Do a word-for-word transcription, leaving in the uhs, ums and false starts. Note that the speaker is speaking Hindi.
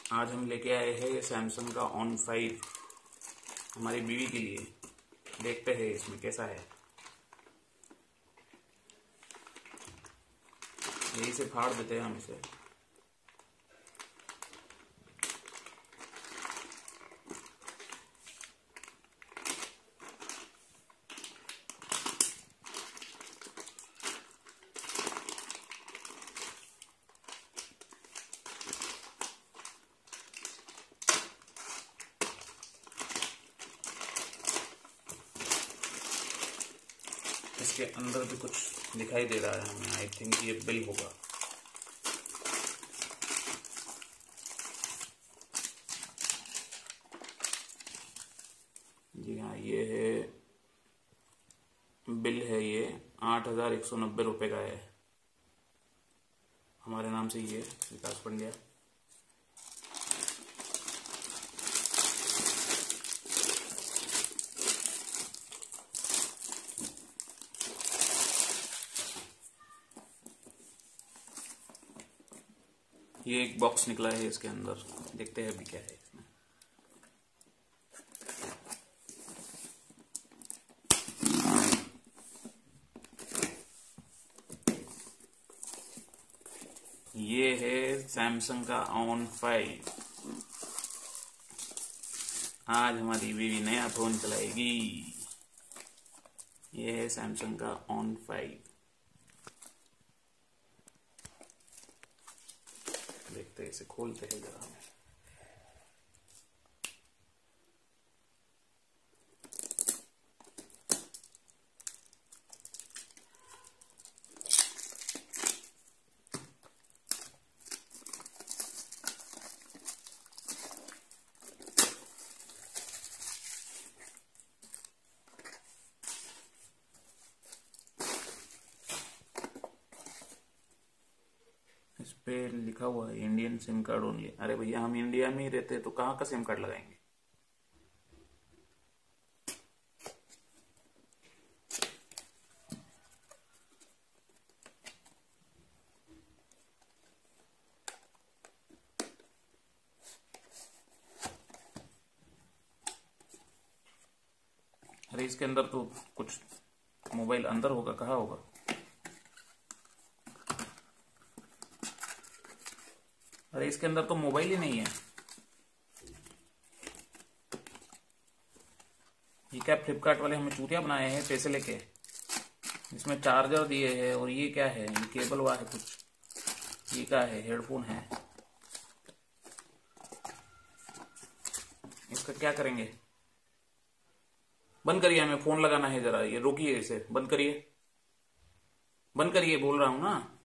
आज हम लेके आए हैं सैमसंग का ऑन फाइव हमारी बीवी के लिए। देखते हैं इसमें कैसा है। यही से फाड़ देते हैं हम इसे। इसके अंदर भी कुछ दिखाई दे रहा है हमें। आई थिंक ये बिल होगा। जी हाँ, ये है बिल है। ये आठ हजार एक सौ नब्बे रुपये का है। हमारे नाम से ये विकास पंड्या। ये एक बॉक्स निकला है इसके अंदर। देखते हैं अभी क्या है इसमें। ये है सैमसंग का ऑन फाइव। आज हमारी बीवी नया फोन चलाएगी। ये है सैमसंग का ऑन फाइव। देखते हैं, इसे खोलते हैं जरा हमें। इस पे लिखा हुआ है इंडियन सिम कार्ड ओनली। अरे भैया, हम इंडिया में ही रहते हैं तो कहाँ का सिम कार्ड लगाएंगे। अरे इसके अंदर तो कुछ मोबाइल अंदर होगा। कहाँ होगा? अरे इसके अंदर तो मोबाइल ही नहीं है। ये क्या फ्लिपकार्ट वाले हमें चूतिया बनाए हैं पैसे लेके। इसमें चार्जर दिए हैं और ये क्या है? ये केबल हुआ है कुछ। ये क्या है? हेडफोन है। इसका क्या करेंगे? बंद करिए, हमें फोन लगाना है जरा। ये रोकिए, इसे बंद करिए। बंद करिए, बोल रहा हूं ना।